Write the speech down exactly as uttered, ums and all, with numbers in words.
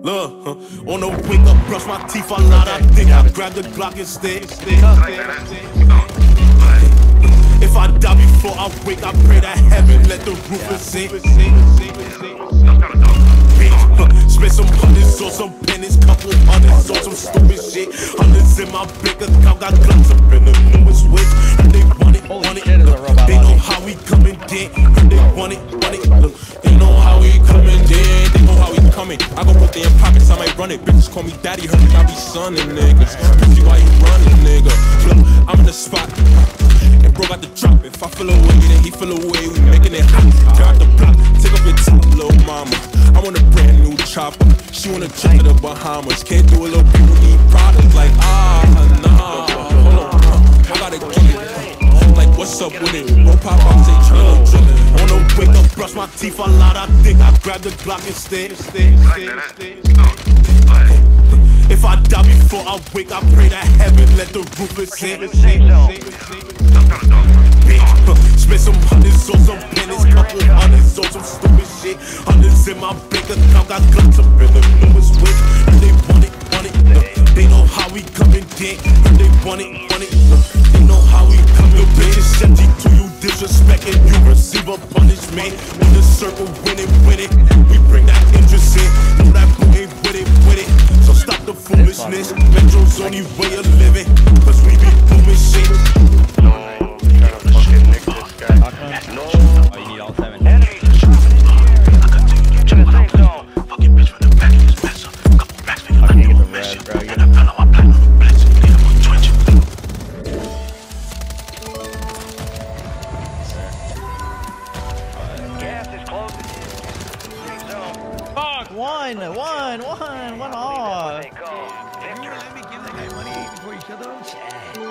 Look, huh, on the wake up, brush my teeth a lot. I think I grab the Glock instead. If I die before I wake, I pray that heaven let the roof sink. Spend some hundreds on some pennies, couple hundreds on some stupid shit. Hundreds in my bank account, got guns up in the newest whip. And they want it, want it. Look, they know how we coming in. And they want it, want it. Look, they know how we coming in. They know how we coming. I go put them in pockets, I might run it. Bitches call me daddy, heard me, I be sonning niggas. Bitch, why you running, nigga? Look, I'm in the spot. And bro got the drop. If I feel away, then he feel away. We making it hot. Tear out the block, take up your top, little mama. I want a brand new chopper. She wanna trip to the Bahamas. Can't do a little bit, we need products. Like, ah, nah. Hold on, I gotta get it. Like, what's up with it? Bro, pop up, say drillin', drillin'. On the wake up, brush my teeth a lot. I think I grab the Glock instead. If I die before I wake, I pray that heaven let the roof sink. Spend some hundreds on some pennies, couple hundreds on some stupid shit. Hundreds in my bank account, got guns up in the newest whip. And they want it, want it. Look, they know how we coming in. And they want it, want it. Look, they know how we coming. Your bitch is empty to you, disrespecting you. Receive a punishment. In the circle, win it, win it. We bring that interest in. Know that boo ain't with it, with it. So stop the foolishness. Metro's only way of living. Cause we be booming shit. Oh, you need all seven. Fuck! One, one, one, one off. Let me give that guy money before you shut up.